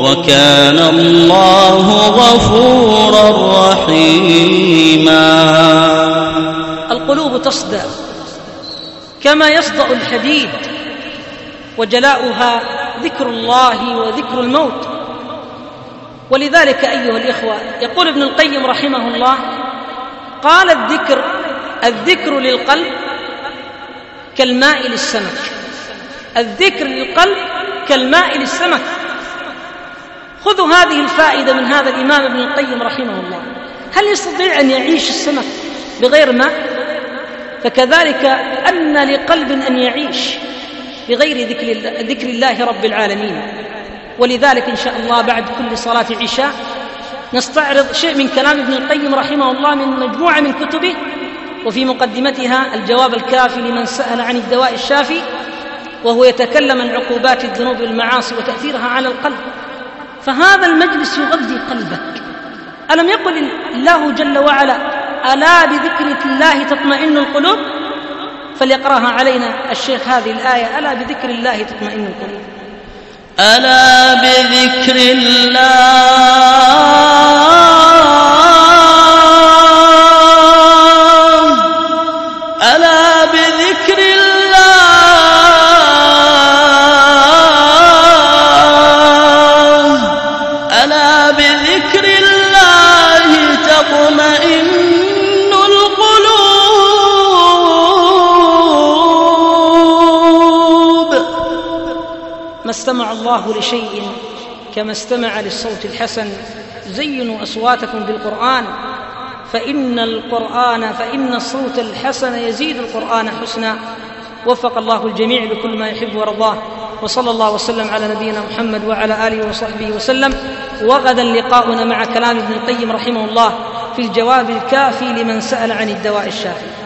وكان الله غفورا رحيما. القلوب تصدأ كما يصدأ الحديد، وجلاؤها ذكر الله وذكر الموت. ولذلك أيها الإخوة يقول ابن القيم رحمه الله: قال الذكر للقلب كالماء للسمك. الذكر للقلب كالماء للسمك. خذوا هذه الفائدة من هذا الإمام ابن القيم رحمه الله. هل يستطيع أن يعيش السمك بغير ماء؟ فكذلك أن لقلب أن يعيش بغير ذكر الله رب العالمين. ولذلك إن شاء الله بعد كل صلاة عشاء نستعرض شيء من كلام ابن القيم رحمه الله من مجموعة من كتبه، وفي مقدمتها الجواب الكافي لمن سأل عن الدواء الشافي، وهو يتكلم عن عقوبات الذنوب والمعاصي وتأثيرها على القلب. فهذا المجلس يغذي قلبك. ألم يقل الله جل وعلا: ألا بذكر الله تطمئن القلوب؟ فليقرأها علينا الشيخ هذه الآية: ألا بذكر الله تطمئن القلوب. ألا بذكر الله ألا بذكر الله ألا بذكر الله تطمئن القلوب. ما استمع الله لشيء كما استمع للصوت الحسن. زينوا أصواتكم بالقرآن فإن الصوت الحسن يزيد القرآن حسنا. وفق الله الجميع لكل ما يحب ورضاه، وصلى الله وسلم على نبينا محمد وعلى آله وصحبه وسلم. وغدا لقاؤنا مع كلام ابن القيم رحمه الله في الجواب الكافي لمن سأل عن الدواء الشافي.